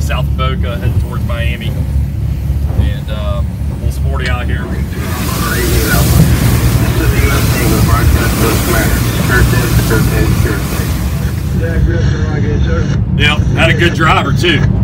south of Boca, heading towards Miami. And a little sporty out here. Yep, had a good driver too.